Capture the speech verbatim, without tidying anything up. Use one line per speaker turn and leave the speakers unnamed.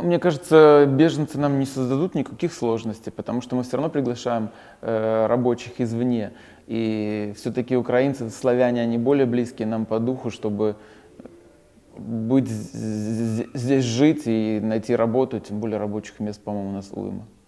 мне кажется, беженцы нам не создадут никаких сложностей, потому что мы все равно приглашаем э, рабочих извне. И все-таки украинцы, славяне, они более близкие нам по духу, чтобы быть здесь, жить и найти работу, тем более рабочих мест, по-моему, у нас уйма.